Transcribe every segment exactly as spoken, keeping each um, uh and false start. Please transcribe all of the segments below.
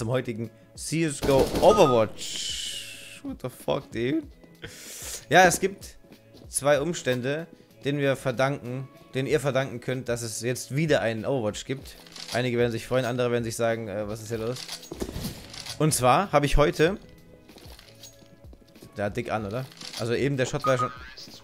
zum heutigen C S G O Overwatch. What the fuck, dude? Ja, es gibt zwei Umstände, denen wir verdanken, denen ihr verdanken könnt, dass es jetzt wieder einen Overwatch gibt. Einige werden sich freuen, andere werden sich sagen, äh, was ist hier los? Und zwar habe ich heute... Da dick an, oder? Also eben, der Shot war schon...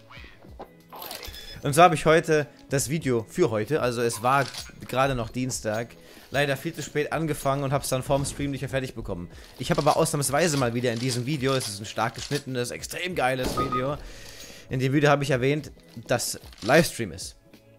Und zwar habe ich heute das Video für heute, also es war gerade noch Dienstag, leider viel zu spät angefangen und habe es dann vorm Stream nicht mehr fertig bekommen. Ich habe aber ausnahmsweise mal wieder in diesem Video, es ist ein stark geschnittenes, extrem geiles Video, in dem Video habe ich erwähnt, dass Livestream ist.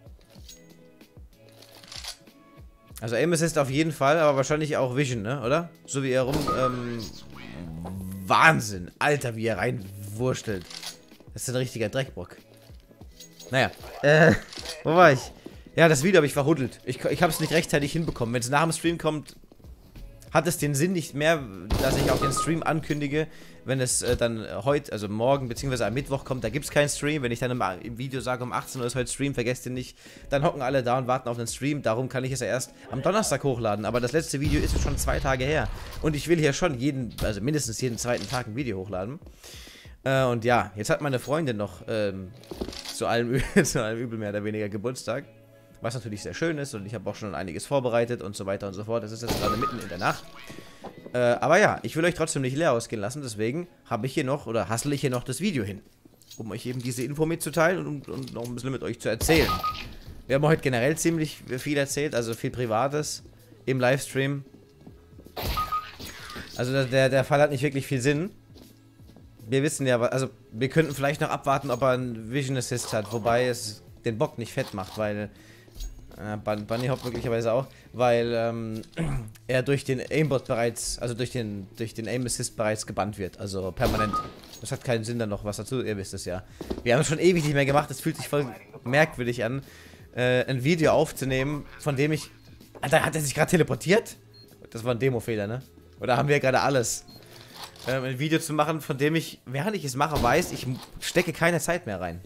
Also Aim Assist auf jeden Fall, aber wahrscheinlich auch Vision, ne, oder? So wie er rum, ähm, Wahnsinn, Alter, wie er reinwurstelt. Das ist ein richtiger Dreckbock. Naja, äh, wo war ich? Ja, das Video habe ich verhuddelt. Ich, ich habe es nicht rechtzeitig hinbekommen. Wenn es nach dem Stream kommt, hat es den Sinn nicht mehr, dass ich auch den Stream ankündige, wenn es äh, dann heute, also morgen, beziehungsweise am Mittwoch kommt, da gibt es keinen Stream. Wenn ich dann im, im Video sage, um achtzehn Uhr ist heute Stream, vergesst ihr nicht, dann hocken alle da und warten auf den Stream. Darum kann ich es ja erst am Donnerstag hochladen. Aber das letzte Video ist schon zwei Tage her. Und ich will hier schon jeden, also mindestens jeden zweiten Tag ein Video hochladen. Äh, und ja, jetzt hat meine Freundin noch ähm, zu, allem, zu allem Übel mehr oder weniger Geburtstag. Was natürlich sehr schön ist und ich habe auch schon einiges vorbereitet und so weiter und so fort. Das ist jetzt gerade mitten in der Nacht. Äh, aber ja, ich will euch trotzdem nicht leer ausgehen lassen. Deswegen habe ich hier noch, oder hassle ich hier noch das Video hin. Um euch eben diese Info mitzuteilen und, und noch ein bisschen mit euch zu erzählen. Wir haben heute generell ziemlich viel erzählt, also viel Privates im Livestream. Also der, der Fall hat nicht wirklich viel Sinn. Wir wissen ja, also wir könnten vielleicht noch abwarten, ob er einen Vision Assist hat, wobei es den Bock nicht fett macht, weil äh, Bunny Hop möglicherweise auch, weil ähm, er durch den Aimbot bereits, also durch den durch den Aim Assist bereits gebannt wird, also permanent. Das hat keinen Sinn dann noch was dazu, ihr wisst es ja. Wir haben es schon ewig nicht mehr gemacht, es fühlt sich voll merkwürdig an, äh, ein Video aufzunehmen, von dem ich... Alter, hat er sich gerade teleportiert? Das war ein Demo-Fehler, ne? Oder haben wir gerade alles? Ähm, ein Video zu machen, von dem ich, während ich es mache, weiß, ich stecke keine Zeit mehr rein.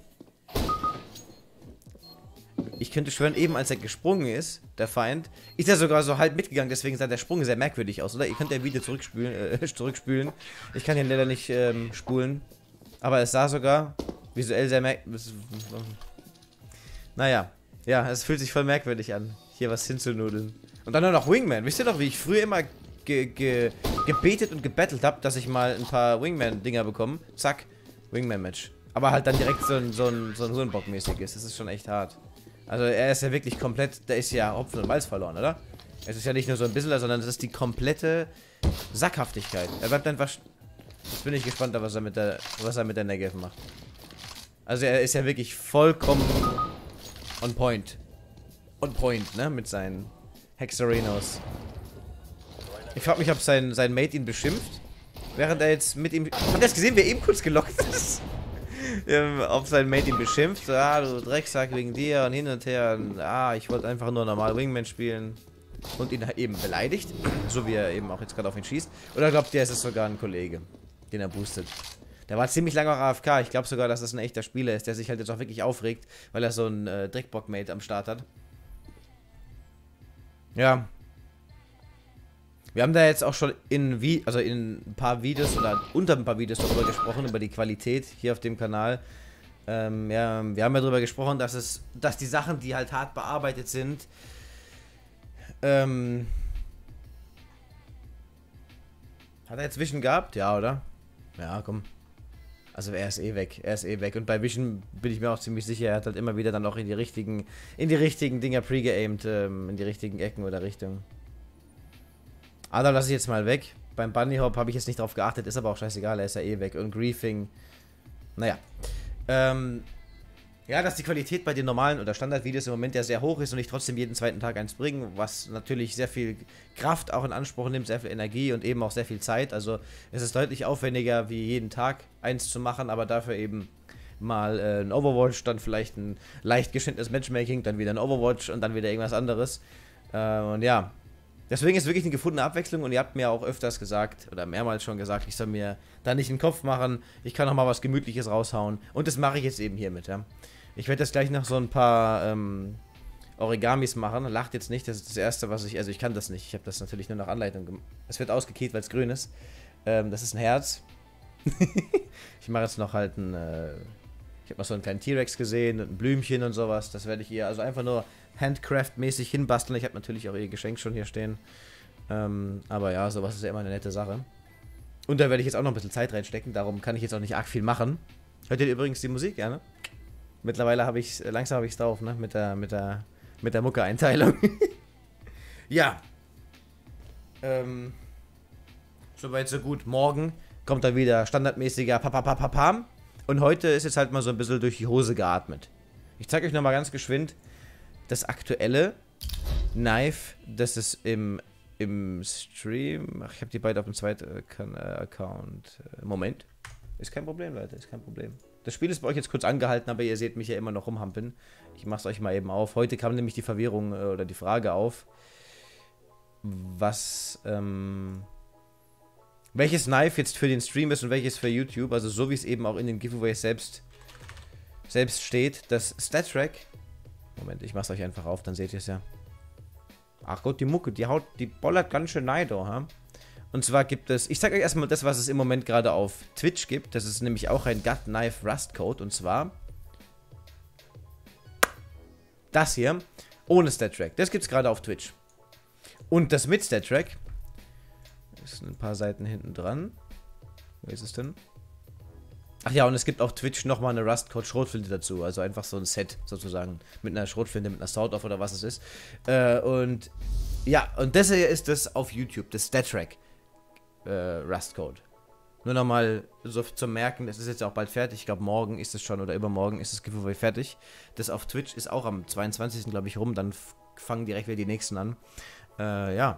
Ich könnte schwören, eben als er gesprungen ist, der Feind, ist er sogar so halb mitgegangen, deswegen sah der Sprung sehr merkwürdig aus, oder? Ihr könnt ja Video zurückspülen, äh, zurückspülen. Ich kann hier leider nicht ähm, spulen. Aber es sah sogar visuell sehr merkwürdig. Naja, ja, es fühlt sich voll merkwürdig an, hier was hinzunudeln. Und dann nur noch Wingman. Wisst ihr noch, wie ich früher immer ge ge gebetet und gebettelt habe, dass ich mal ein paar Wingman-Dinger bekomme? Zack, Wingman-Match. Aber halt dann direkt so ein, so ein, so ein Hurenbock-mäßiges. Das ist schon echt hart. Also er ist ja wirklich komplett, der ist ja Hopfen und Malz verloren, oder? Es ist ja nicht nur so ein bisschen, sondern es ist die komplette Sackhaftigkeit. Er bleibt einfach... Jetzt bin ich gespannt, was er mit der, was er mit der Negev macht. Also er ist ja wirklich vollkommen on point. On point, ne? Mit seinen Hexarenos. Ich frage mich, ob sein, sein Mate ihn beschimpft. Während er jetzt mit ihm... Habt ihr das gesehen, wer eben kurz gelockt ist? ähm, ob sein Mate ihn beschimpft. Ah, du Drecksack wegen dir und hin und her. Und, ah, ich wollte einfach nur normal Wingman spielen. Und ihn eben beleidigt. So wie er eben auch jetzt gerade auf ihn schießt. Oder glaubt ihr, es ist sogar ein Kollege, den er boostet. Der war ziemlich lange auch A F K. Ich glaube sogar, dass das ein echter Spieler ist, der sich halt jetzt auch wirklich aufregt, weil er so einen äh, Dreckbock-Mate am Start hat. Ja. Wir haben da jetzt auch schon in, wie, also in ein paar Videos oder unter ein paar Videos darüber gesprochen, über die Qualität hier auf dem Kanal. Ähm, ja, wir haben ja darüber gesprochen, dass es, dass die Sachen, die halt hart bearbeitet sind, ähm, hat er jetzt Vision gehabt? Ja, oder? Ja, komm. Also er ist eh weg, er ist eh weg. Und bei Vision bin ich mir auch ziemlich sicher, er hat halt immer wieder dann auch in die richtigen, in die richtigen Dinger pre-geaimt, ähm, in die richtigen Ecken oder Richtungen. Ah, da lasse ich jetzt mal weg. Beim Bunny Hop habe ich jetzt nicht drauf geachtet, ist aber auch scheißegal, er ist ja eh weg. Und Griefing, naja. Ähm, ja, dass die Qualität bei den normalen oder Standardvideos im Moment ja sehr hoch ist und ich trotzdem jeden zweiten Tag eins bringe, was natürlich sehr viel Kraft auch in Anspruch nimmt, sehr viel Energie und eben auch sehr viel Zeit. Also es ist deutlich aufwendiger, wie jeden Tag eins zu machen, aber dafür eben mal äh, ein Overwatch, dann vielleicht ein leicht geschnittenes Matchmaking, dann wieder ein Overwatch und dann wieder irgendwas anderes. Äh, und ja, deswegen ist wirklich eine gefundene Abwechslung und ihr habt mir auch öfters gesagt, oder mehrmals schon gesagt, ich soll mir da nicht den Kopf machen, ich kann noch mal was Gemütliches raushauen und das mache ich jetzt eben hiermit, ja. Ich werde jetzt gleich noch so ein paar ähm, Origamis machen. Lacht jetzt nicht, das ist das Erste, was ich... Also ich kann das nicht. Ich habe das natürlich nur nach Anleitung gemacht. Es wird ausgekeyt, weil es grün ist. Ähm, das ist ein Herz. Ich mache jetzt noch halt ein... Äh, ich habe noch so einen kleinen T-Rex gesehen und ein Blümchen und sowas. Das werde ich ihr also einfach nur Handcraft-mäßig hinbasteln. Ich habe natürlich auch ihr Geschenk schon hier stehen. Ähm, aber ja, sowas ist ja immer eine nette Sache. Und da werde ich jetzt auch noch ein bisschen Zeit reinstecken. Darum kann ich jetzt auch nicht arg viel machen. Hört ihr übrigens die Musik gerne? Mittlerweile habe ich langsam habe ich es drauf, ne? Mit der, mit der, mit der Mucke-Einteilung. Ja. Ähm. Soweit so gut. Morgen kommt da wieder standardmäßiger Papapapapam. Und heute ist jetzt halt mal so ein bisschen durch die Hose geatmet. Ich zeige euch nochmal ganz geschwind das aktuelle Knife, das ist im, im Stream. Ach, ich habe die beiden auf dem zweiten äh, Account. Moment. Ist kein Problem, Leute, ist kein Problem. Das Spiel ist bei euch jetzt kurz angehalten, aber ihr seht mich ja immer noch rumhampeln. Ich mach's euch mal eben auf. Heute kam nämlich die Verwirrung äh, oder die Frage auf, was, ähm, welches Knife jetzt für den Stream ist und welches für YouTube. Also so wie es eben auch in den Giveaways selbst, selbst steht. Das StatTrack. Moment, ich mach's euch einfach auf, dann seht ihr es ja. Ach Gott, die Mucke, die haut, die bollert ganz schön neido, ha? Und zwar gibt es, ich zeige euch erstmal das, was es im Moment gerade auf Twitch gibt. Das ist nämlich auch ein Gut Knife Rust Code. Und zwar das hier, ohne StatTrack. Das gibt es gerade auf Twitch. Und das mit StatTrack ist ein paar Seiten hinten dran. Wo ist es denn? Ach ja, und es gibt auf Twitch nochmal eine Rust Code Schrotflinte dazu. Also einfach so ein Set sozusagen. Mit einer Schrotflinte, mit einer Sound-Off oder was es ist. Äh, und ja, und das hier ist das auf YouTube, das StatTrack. Äh, Rust Code. Nur nochmal so zum Merken, das ist jetzt auch bald fertig. Ich glaube, morgen ist es schon oder übermorgen ist das Giveaway fertig. Das auf Twitch ist auch am zweiundzwanzigsten glaube ich rum. Dann fangen direkt wieder die nächsten an. Äh, ja.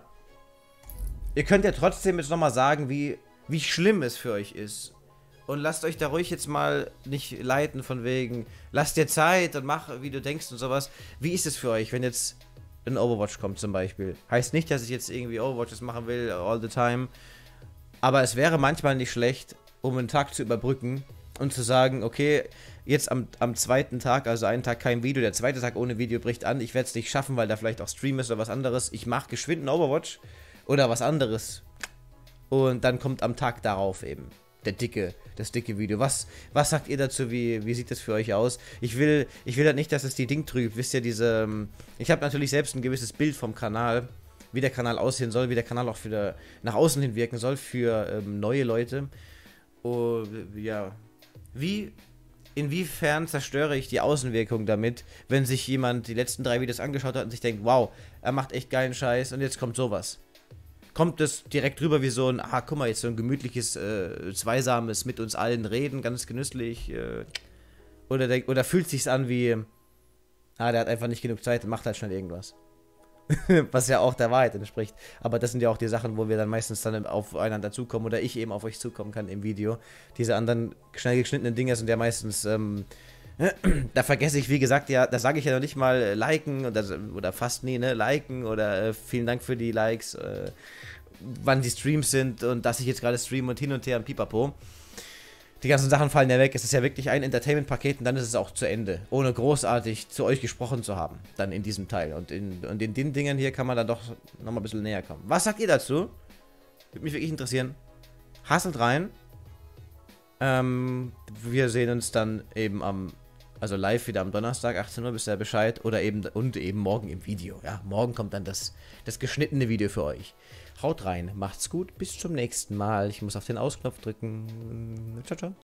Ihr könnt ja trotzdem jetzt nochmal sagen, wie, wie schlimm es für euch ist. Und lasst euch da ruhig jetzt mal nicht leiten von wegen, lasst dir Zeit und mach, wie du denkst und sowas. Wie ist es für euch, wenn jetzt ein Overwatch kommt zum Beispiel? Heißt nicht, dass ich jetzt irgendwie Overwatches machen will, all the time. Aber es wäre manchmal nicht schlecht, um einen Tag zu überbrücken und zu sagen, okay, jetzt am, am zweiten Tag, also einen Tag kein Video, der zweite Tag ohne Video bricht an, ich werde es nicht schaffen, weil da vielleicht auch Stream ist oder was anderes. Ich mache geschwind einen Overwatch oder was anderes. Und dann kommt am Tag darauf eben der dicke, das dicke Video. Was, was sagt ihr dazu? Wie, wie sieht das für euch aus? Ich will, ich will halt nicht, dass es die Ding trübt. Wisst ihr, diese, ich habe natürlich selbst ein gewisses Bild vom Kanal, wie der Kanal aussehen soll, wie der Kanal auch wieder nach außen hin wirken soll für ähm, neue Leute. Und ja, wie, inwiefern zerstöre ich die Außenwirkung damit, wenn sich jemand die letzten drei Videos angeschaut hat und sich denkt, wow, er macht echt geilen Scheiß und jetzt kommt sowas. Kommt es direkt rüber wie so ein, ah, guck mal, jetzt so ein gemütliches, äh, zweisames mit uns allen reden, ganz genüsslich, äh, oder, denk, oder fühlt sich's an wie, ah, der hat einfach nicht genug Zeit und macht halt schnell irgendwas. Was ja auch der Wahrheit entspricht. Aber das sind ja auch die Sachen, wo wir dann meistens dann aufeinander zukommen oder ich eben auf euch zukommen kann im Video. Diese anderen schnell geschnittenen Dinge sind ja meistens, ähm, da vergesse ich, wie gesagt, ja, da sage ich ja noch nicht mal äh, liken oder, oder fast nie, ne, liken oder äh, vielen Dank für die Likes, äh, wann die Streams sind und dass ich jetzt gerade streame und hin und her und pipapo. Die ganzen Sachen fallen ja weg. Es ist ja wirklich ein Entertainment-Paket und dann ist es auch zu Ende. Ohne großartig zu euch gesprochen zu haben. Dann in diesem Teil. Und in, und in den Dingen hier kann man dann doch nochmal ein bisschen näher kommen. Was sagt ihr dazu? Würde mich wirklich interessieren. Hasselt rein. Ähm, wir sehen uns dann eben am, also live wieder am Donnerstag, achtzehn Uhr, wisst ihr Bescheid. Oder eben, und eben morgen im Video. Ja, morgen kommt dann das, das geschnittene Video für euch. Haut rein, macht's gut, bis zum nächsten Mal. Ich muss auf den Ausknopf drücken. Ciao, ciao.